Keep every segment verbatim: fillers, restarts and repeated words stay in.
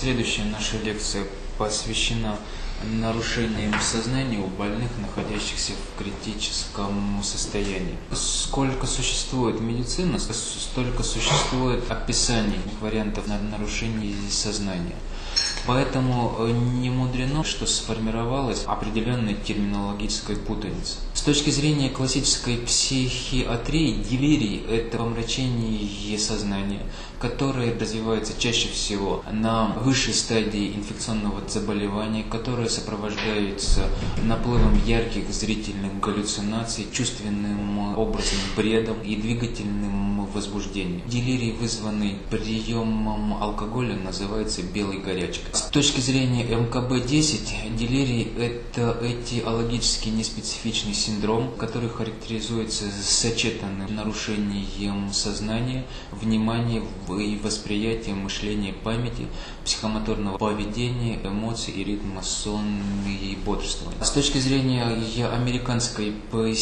Следующая наша лекция посвящена нарушениям сознания у больных, находящихся в критическом состоянии. Сколько существует медицина, столько существует описаний вариантов нарушений сознания. Поэтому не мудрено, что сформировалась определенная терминологическая путаница. С точки зрения классической психиатрии, делирий – это помрачение сознания, которое развивается чаще всего на высшей стадии инфекционного заболевания, которое сопровождается наплывом ярких зрительных галлюцинаций, чувственным образом бредом и двигательным возбуждением. Делирий, вызванный приемом алкоголя, называется белой горячкой. С точки зрения эм ка бэ десять, делирий – это этиологически неспецифичный синдром, который характеризуется сочетанным нарушением сознания, внимания и восприятия, мышления, памяти, психомоторного поведения, эмоций и ритма сонного и бодрствования. С точки зрения американской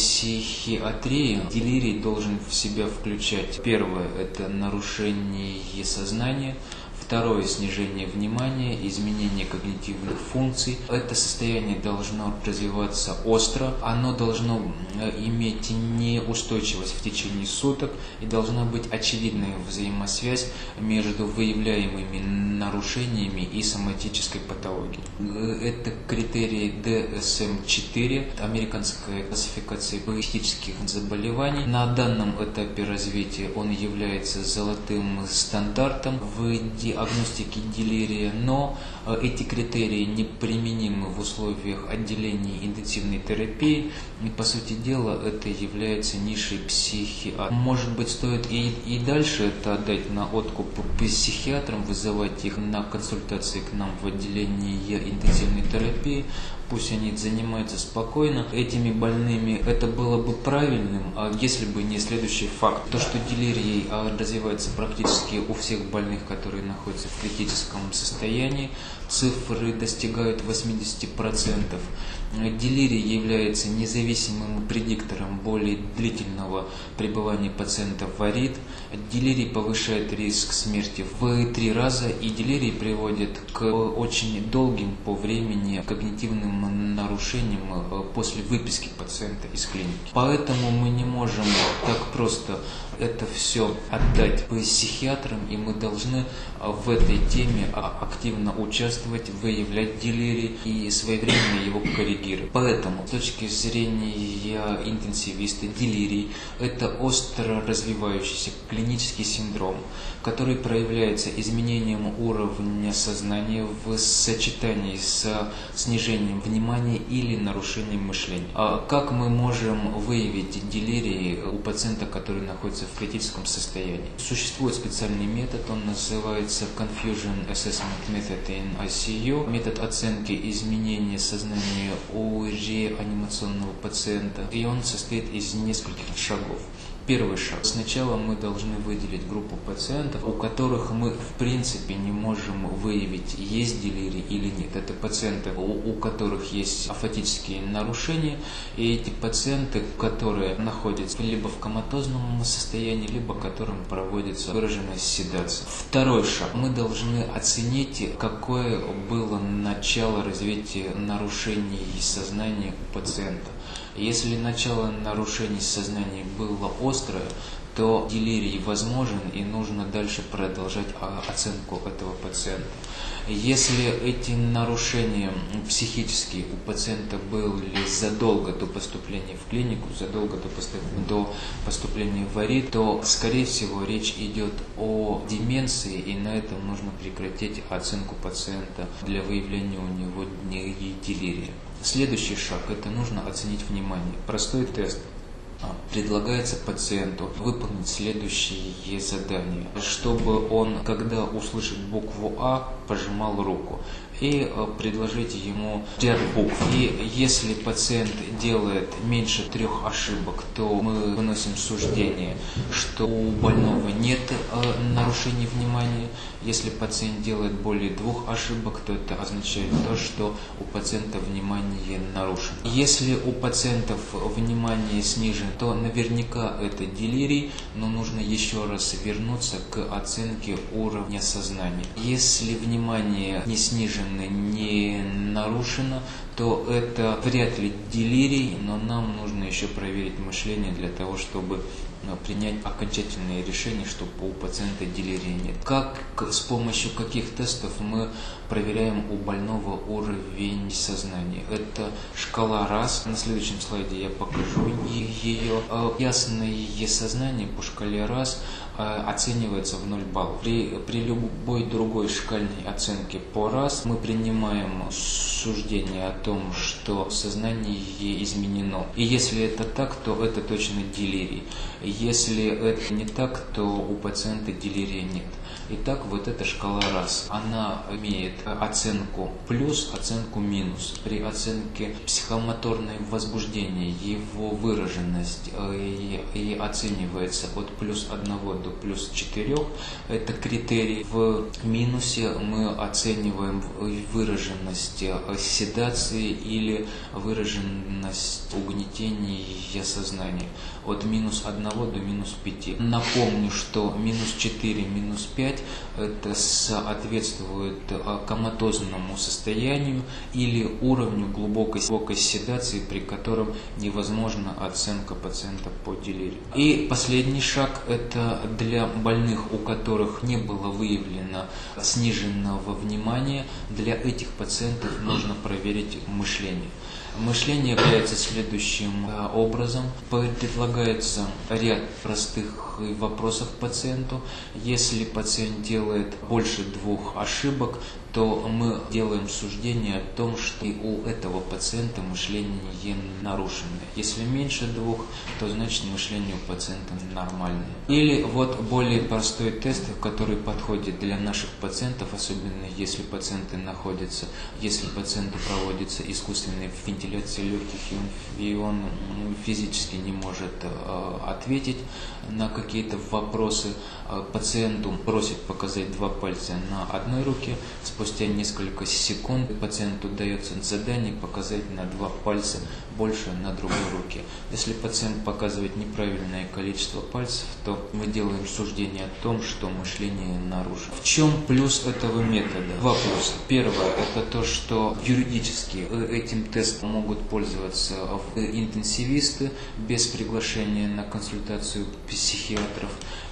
психиатрии, делирий должен в себя включать: первое – это нарушение сознания, второе – снижение внимания, изменение когнитивных функций. Это состояние должно развиваться остро, оно должно иметь неустойчивость в течение суток и должна быть очевидная взаимосвязь между выявляемыми нарушениями и соматической патологией. Это критерий дэ эс эм четыре, американская классификация психических заболеваний. На данном этапе развития он является золотым стандартом в диагностики делирия, но эти критерии неприменимы в условиях отделения интенсивной терапии, и по сути дела это является нишей психиатрии. Может быть, стоит и, и дальше это отдать на откуп психиатрам, вызывать их на консультации к нам в отделение интенсивной терапии, пусть они занимаются спокойно этими больными. Это было бы правильным, если бы не следующий факт. То, что делирий развивается практически у всех больных, которые находятся в критическом состоянии, цифры достигают восемьдесят процентов. Делирий является независимым предиктором более длительного пребывания пациента в арит. Делирий повышает риск смерти в три раза, и делирий приводит к очень долгим по времени когнитивным нарушениям после выписки пациента из клиники. Поэтому мы не можем так просто это все отдать психиатрам, и мы должны в этой теме активно участвовать, выявлять делирий и своевременно его корректировать. Поэтому, с точки зрения интенсивиста, делирий – это остро развивающийся клинический синдром, который проявляется изменением уровня сознания в сочетании с снижением внимания или нарушением мышления. А как мы можем выявить делирий у пациента, который находится в критическом состоянии? Существует специальный метод, он называется Confusion Assessment Method in ай си ю, метод оценки изменения сознания у реанимационного пациента, и он состоит из нескольких шагов. Первый шаг. Сначала мы должны выделить группу пациентов, у которых мы в принципе не можем выявить, есть делирий или нет. Это пациенты, у, у которых есть афатические нарушения, и эти пациенты, которые находятся либо в коматозном состоянии, либо которым проводится выраженная седация. Второй шаг. Мы должны оценить, какое было начало развития нарушений сознания у пациента. Если начало нарушений сознания было острое, то делирий возможен, и нужно дальше продолжать оценку этого пациента. Если эти нарушения психические у пациента были задолго до поступления в клинику, задолго до поступления, до поступления в арит, то, скорее всего, речь идет о деменции, и на этом нужно прекратить оценку пациента для выявления у него делирия. Следующий шаг – это нужно оценить внимание. Простой тест. Предлагается пациенту выполнить следующие задания, чтобы он, когда услышит букву А, пожимал руку, и предложить ему ряд букв. И если пациент делает меньше трех ошибок, то мы выносим суждение, что у больного нет нарушений внимания. Если пациент делает более двух ошибок, то это означает то, что у пациента внимание нарушено. Если у пациентов внимание снижено, то наверняка это делирий, но нужно еще раз вернуться к оценке уровня сознания. Если внимание внимание не снижено, не нарушено, то это вряд ли делирий, но нам нужно еще проверить мышление для того, чтобы принять окончательное решение, что у пациента делирия нет. Как, с помощью каких тестов мы проверяем у больного уровень сознания? Это шкала раз. На следующем слайде я покажу ее. Ясное сознание по шкале раз оценивается в ноль баллов. При, при любой другой шкальной оценке по раз мы принимаем суждение о том, что сознание изменено. И если это так, то это точно делирий. Если это не так, то у пациента делирия нет. Итак, вот эта шкала раз. Она имеет оценку плюс, оценку минус. При оценке психомоторное возбуждение, его выраженность и, и оценивается от плюс одного до плюс четырех. Это критерий. В минусе мы оцениваем выраженность седации или выраженность угнетения сознания от минус одного до минус пяти. Напомню, что минус четыре, минус пять это соответствует коматозному состоянию или уровню глубокой, глубокой седации, при котором невозможна оценка пациента по делирию. И последний шаг – это для больных, у которых не было выявлено сниженного внимания. Для этих пациентов нужно проверить мышление. Мышление является следующим образом. Предлагается ряд простых вопросов пациенту. Если пациент делает больше двух ошибок, то мы делаем суждение о том, что и у этого пациента мышление нарушено. Если меньше двух, то значит мышление у пациента нормальное. Или вот более простой тест, который подходит для наших пациентов, особенно если пациенты находятся, если пациенту проводится искусственная вентиляция легких, и он, и он физически не может э, ответить на какие-то вопросы. Пациенту просит показать два пальца на одной руке. Спустя несколько секунд пациенту дается задание показать на два пальца больше на другой руке. Если пациент показывает неправильное количество пальцев, то мы делаем суждение о том, что мышление нарушено. В чем плюс этого метода? Два плюса. Первое – это то, что юридически этим тестом могут пользоваться интенсивисты без приглашения на консультацию психиатров.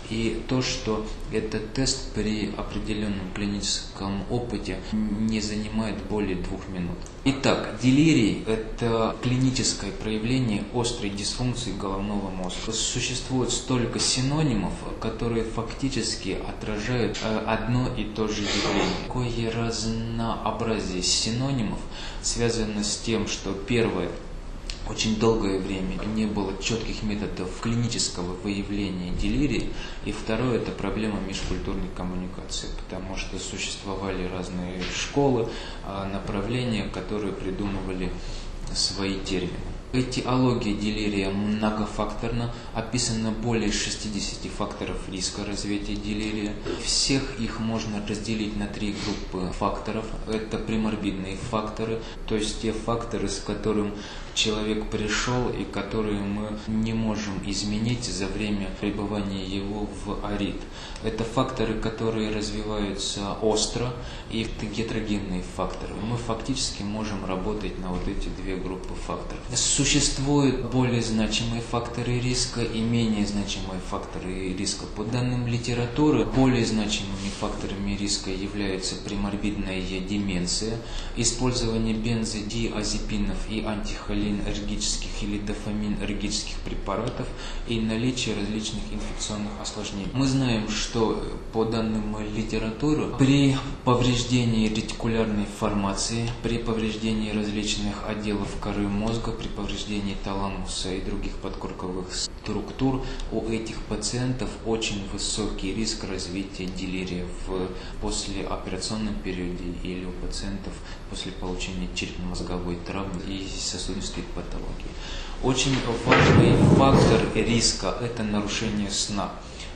И то, что этот тест при определенном клиническом опыте не занимает более двух минут. Итак, делирий – это клиническое проявление острой дисфункции головного мозга. Существует столько синонимов, которые фактически отражают одно и то же явление. Такое разнообразие синонимов связано с тем, что первое – очень долгое время не было четких методов клинического выявления делирия. И второе – это проблема межкультурной коммуникации, потому что существовали разные школы, направления, которые придумывали свои термины. Этиология делирия многофакторна, описано более шестидесяти факторов риска развития делирия. Всех их можно разделить на три группы факторов. Это преморбидные факторы, то есть те факторы, с которым человек пришел и которые мы не можем изменить за время пребывания его в арит. Это факторы, которые развиваются остро, и это гетерогенные факторы. Мы фактически можем работать на вот эти две группы факторов. Существуют более значимые факторы риска и менее значимые факторы риска. По данным литературы, более значимыми факторами риска являются преморбидная деменция, использование бензодиазепинов и антихолинергических или дофаминергических препаратов и наличие различных инфекционных осложнений. Мы знаем, что по данным литературы, при повреждении ретикулярной формации, при повреждении различных отделов коры мозга, при повреждении таламуса и других подкорковых структур, у этих пациентов очень высокий риск развития делирия в послеоперационном периоде или у пациентов после получения черепно-мозговой травмы и сосудистой патологии. Очень важный фактор риска – это нарушение сна.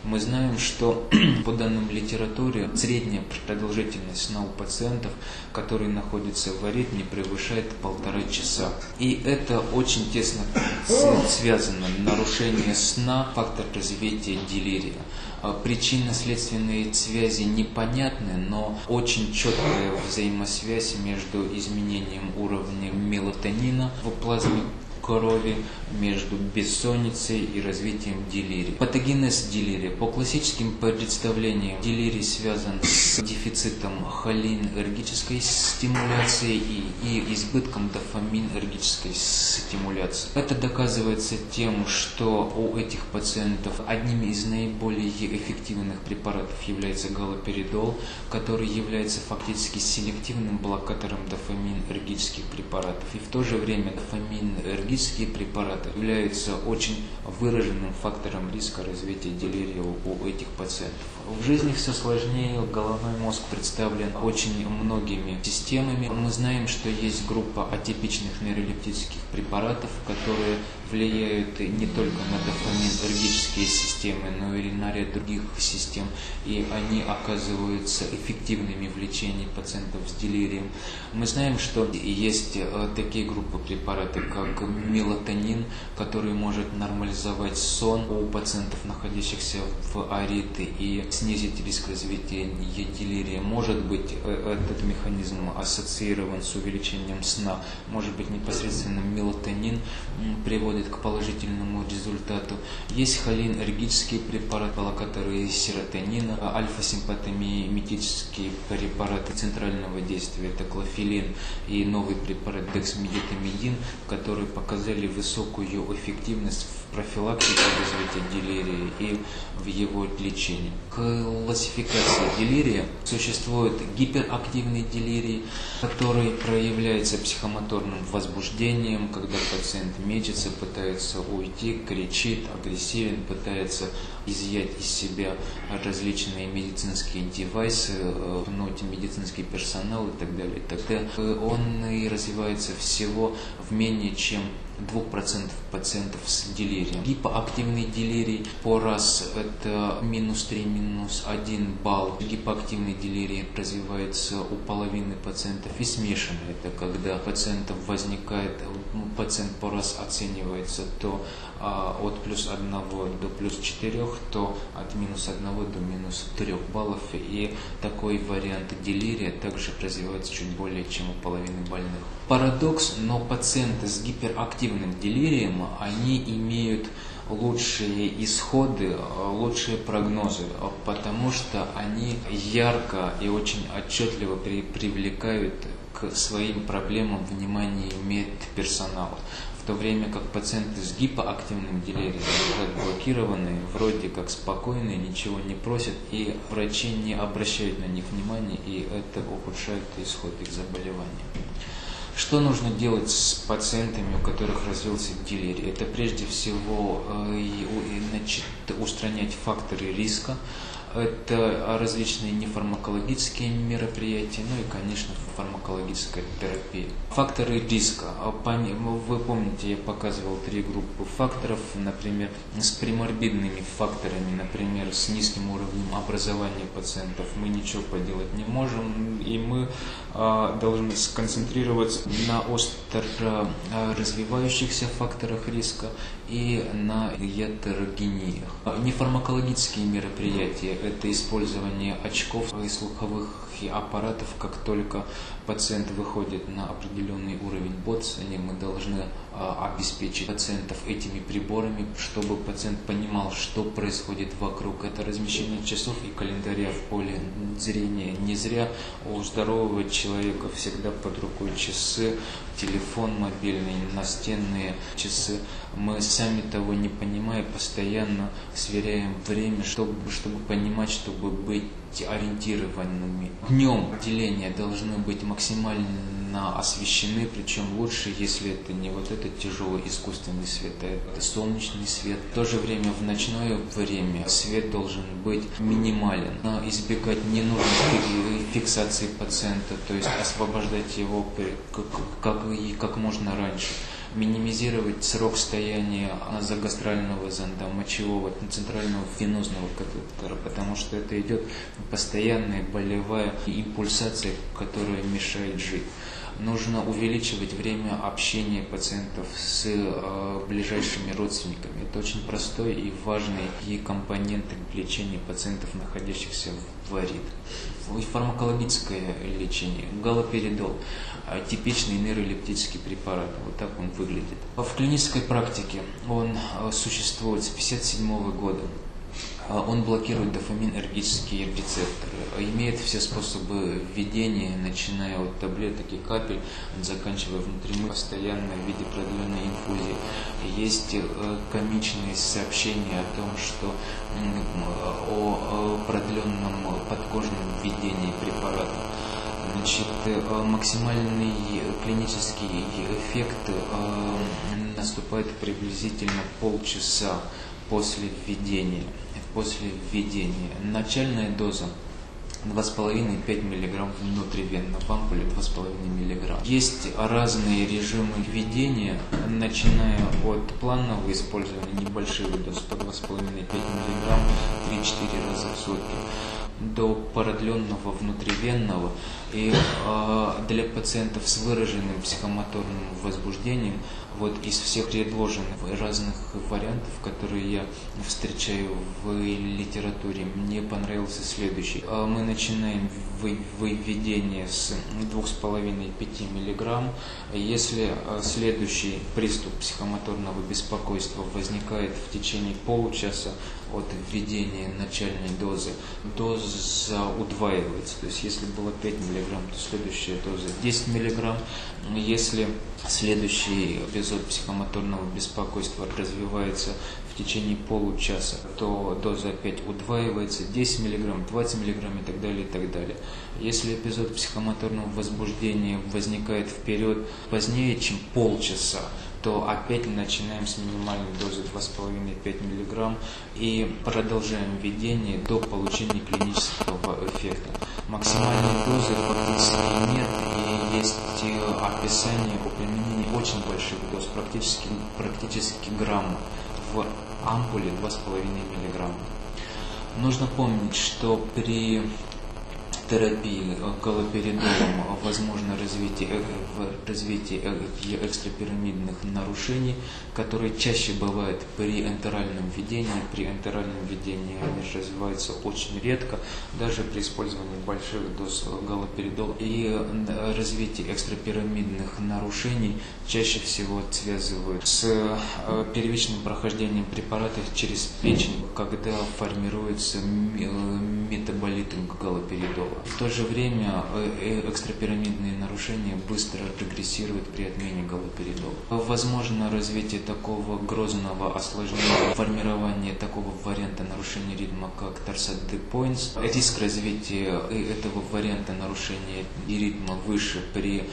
Мы знаем, что по данным литературы средняя продолжительность сна у пациентов, которые находятся в аритмии, превышает полтора часа. И это очень тесно связано. Нарушение сна – фактор развития делирия. Причинно-следственные связи непонятны, но очень четкая взаимосвязь между изменением уровня мелатонина в плазме крови, между бессонницей и развитием делирия. Патогенез делирия. По классическим представлениям делирий связан с дефицитом холинергической стимуляции и, и избытком дофаминергической стимуляции. Это доказывается тем, что у этих пациентов одним из наиболее эффективных препаратов является галоперидол, который является фактически селективным блокатором дофаминергических препаратов. И в то же время дофаминергические препараты являются очень выраженным фактором риска развития делирия у, у этих пациентов. В жизни все сложнее, головной мозг представлен очень многими системами. Мы знаем, что есть группа атипичных нейролептических препаратов, которые влияют не только на дофаминергические системы, но и на ряд других систем, и они оказываются эффективными в лечении пациентов с делирием. Мы знаем, что есть такие группы препаратов, как мелатонин, который может нормализовать сон у пациентов, находящихся в арите, и снизить риск развития делирия. Может быть, этот механизм ассоциирован с увеличением сна, может быть, непосредственно мелатонин приводит к положительному результату. Есть холинергические препараты, блокаторы серотонина, альфа-симпатомиметические препараты центрального действия, это клофелин, и новый препарат дексметамидин, которые показали высокую эффективность в профилактике развития делирия и в его лечении. Классификация делирия. Существует гиперактивный делирий, который проявляется психомоторным возбуждением, когда пациент мечется, пытается уйти, кричит, агрессивен, пытается изъять из себя различные медицинские девайсы, пнуть медицинский персонал и так далее. Тогда он и развивается всего в менее чем двух процентов пациентов с делирием. Гипоактивный делирий по раз это минус три, минус один балл. Гипоактивный делирий развивается у половины пациентов, и смешанный. Это когда пациентов возникает, пациент по раз оценивается то а, от плюс одного до плюс четырех, то от минус одного до минус трех баллов. И такой вариант делирия также развивается чуть более чем у половины больных. Парадокс, но пациенты с гиперактивным делирием, они имеют лучшие исходы, лучшие прогнозы, потому что они ярко и очень отчетливо при, привлекают к своим проблемам внимание медперсонала. В то время как пациенты с гипоактивным делирием лежат блокированные, вроде как спокойные, ничего не просят, и врачи не обращают на них внимания, и это ухудшает исход их заболевания. Что нужно делать с пациентами, у которых развился делирий? Это прежде всего значит, устранять факторы риска. Это различные нефармакологические мероприятия, ну и, конечно, фармакологическая терапия. Факторы риска. Вы помните, я показывал три группы факторов, например, с приморбидными факторами, например, с низким уровнем образования пациентов мы ничего поделать не можем, и мы а, должны сконцентрироваться на остро развивающихся факторах риска и на ятерогениях. Нефармакологические мероприятия – это использование очков и слуховых аппаратов. Как только пациент выходит на определенный уровень боцания, мы должны а, обеспечить пациентов этими приборами, чтобы пациент понимал, что происходит вокруг. Это размещение часов и календаря в поле зрения. Не зря у здорового человека всегда под рукой часы, телефон мобильный, настенные часы. Мы, сами того не понимая, постоянно сверяем время, чтобы, чтобы понимать, чтобы быть ориентированными. Днем отделения должны быть максимально освещены, причем лучше, если это не вот этот тяжелый искусственный свет, а это солнечный свет. В то же время в ночное время свет должен быть минимален. Но избегать ненужной фиксации пациента, то есть освобождать его как, как, как можно раньше. минимизировать срок стояния назогастрального зонда, мочевого, центрального венозного катетера, потому что это идет постоянная болевая импульсация, которая мешает жить. Нужно увеличивать время общения пациентов с э, ближайшими родственниками. Это очень простой и важный и компонент лечения пациентов, находящихся в АРИД. Фармакологическое лечение. Галоперидол. Типичный нейролептический препарат. Вот так он выглядит. В клинической практике он существует с тысяча девятьсот пятьдесят седьмого года. Он блокирует дофаминергические рецепторы, имеет все способы введения, начиная от таблеток и капель, заканчивая внутренним, постоянно в виде продленной инфузии. Есть комичные сообщения о том, что о продленном подкожном введении препарата. Значит, максимальный клинический эффект наступает приблизительно полчаса после введения. После введения. Начальная доза два с половиной — пять миллиграмм внутривенно, в ампуле два с половиной миллиграмма. Есть разные режимы введения, начиная от планового использования небольших доз по два с половиной — пять миллиграмм три-четыре раза в сутки, до продленного внутривенного. И э, для пациентов с выраженным психомоторным возбуждением, вот из всех предложенных разных вариантов, которые я встречаю в литературе, мне понравился следующий. Мы начинаем введение с два с половиной — пять миллиграмм. Если следующий приступ психомоторного беспокойства возникает в течение получаса от введения начальной дозы, доза удваивается. То есть если было пять миллиграмм, то следующая доза десять миллиграмм. Если следующий эпизод психомоторного беспокойства развивается в течение получаса, то доза опять удваивается, десять миллиграмм, двадцать миллиграмм и так далее, и так далее. Если эпизод психомоторного возбуждения возникает вперед позднее, чем полчаса, то опять начинаем с минимальной дозы два с половиной — пять миллиграмм и продолжаем введение до получения клинического эффекта. Максимальной дозы фактически нет, и есть описание о применении очень больших доз, практически, практически грамма в ампуле два с половиной миллиграмма. Нужно помнить, что при терапии галоперидолом возможно развитие, развитие экстрапирамидных нарушений, которые чаще бывают при энтеральном введении. При энтеральном введении они развиваются очень редко, даже при использовании больших доз галоперидола. И развитие экстрапирамидных нарушений чаще всего связывают с первичным прохождением препаратов через печень, когда формируются метаболиты галоперидола. В то же время экстрапирамидные нарушения быстро регрессируют при отмене галоперидола. Возможно развитие такого грозного осложнения, формирование такого варианта нарушения ритма, как торсат де Пойнс. Риск развития этого варианта нарушения ритма выше при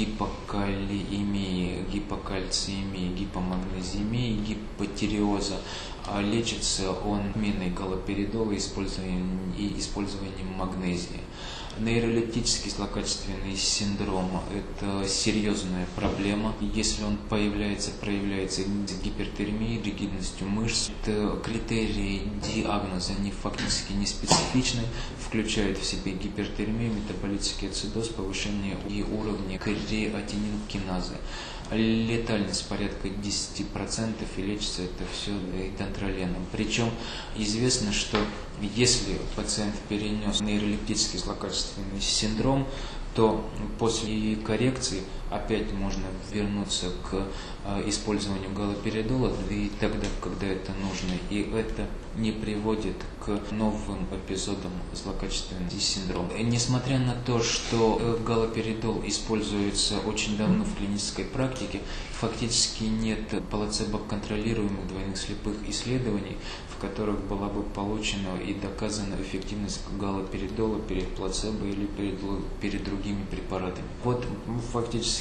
гипокалиемии, гипокальциемии, гипомагнезиемии, гипотиреоза. Лечится он отменой галоперидола и использованием, и использованием магнезии. Нейролептический злокачественный синдром – это серьезная проблема. Если он появляется, проявляется гипертермией, ригидностью мышц, это критерии диагноза не фактически не специфичны, включают в себе гипертермию, метаболический ацидоз, повышение и уровня креатининкиназы. Летальность порядка десять процентов, и лечится это все дантроленом. Причем известно, что если пациент перенес нейролептический злокачественный синдром, то после коррекции опять можно вернуться к использованию галоперидола, и тогда, когда это нужно, и это не приводит к новым эпизодам злокачественного синдрома. Несмотря на то, что галоперидол используется очень давно в клинической практике, фактически нет плацебо-контролируемых двойных слепых исследований, в которых была бы получена и доказана эффективность галоперидола перед плацебо или перед, перед другими препаратами. Вот фактически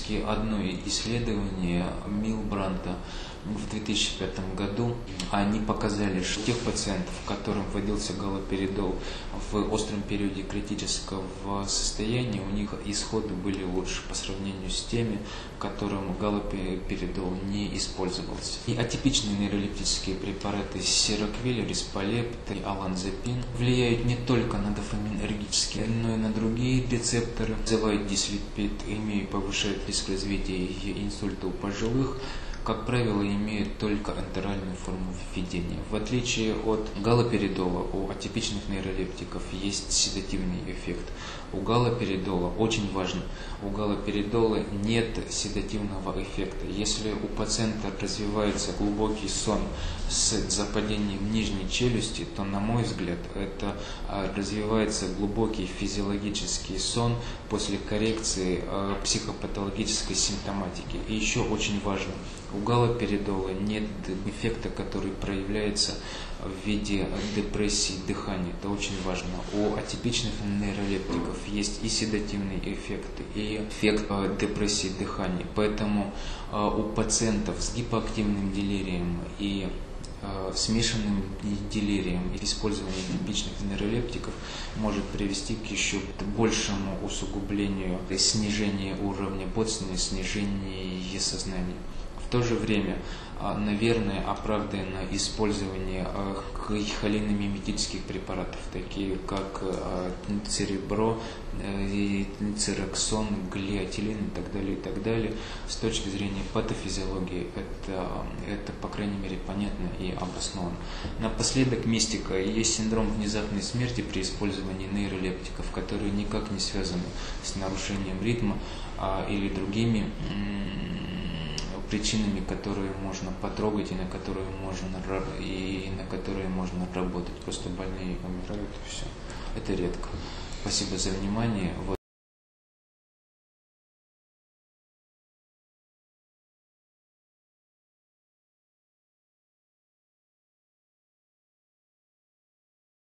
фактически одно исследование Милбранта в две тысячи пятом году. Они показали, что тех пациентов, которым вводился галоперидол в остром периоде критического состояния, у них исходы были лучше по сравнению с теми, которым галоперидол не использовался. И атипичные нейролептические препараты сироквель, рисполепт и оланзапин влияют не только на дофаминергические, но и на другие рецепторы, вызывают дислипид, имеют, повышают риск развития инсульта у пожилых, как правило, имеют только энтеральную форму введения. В отличие от галоперидола, у атипичных нейролептиков есть седативный эффект. У галоперидола, очень важно, у галоперидола нет седативного эффекта. Если у пациента развивается глубокий сон с западением нижней челюсти, то, на мой взгляд, это развивается глубокий физиологический сон после коррекции психопатологической симптоматики. И еще очень важно, у галоперидола нет эффекта, который проявляется в виде депрессии дыхания. Это очень важно. У атипичных нейролептиков есть и седативный эффект, и эффект депрессии дыхания. Поэтому у пациентов с гипоактивным делирием и смешанным делирием и использование атипичных нейролептиков может привести к еще большему усугублению, снижению уровня боцмана, снижению сознания. В то же время, наверное, оправдано использование холиномиметических препаратов, такие как церебро, церексон, глиотилин и так далее, и так далее. С точки зрения патофизиологии это, это по крайней мере, понятно и обосновано. Напоследок, мистика. Есть синдром внезапной смерти при использовании нейролептиков, которые никак не связаны с нарушением ритма а, или другими причинами, которые можно потрогать и на которые можно, и на которые можно работать. Просто больные умирают и все. Это редко. Спасибо за внимание.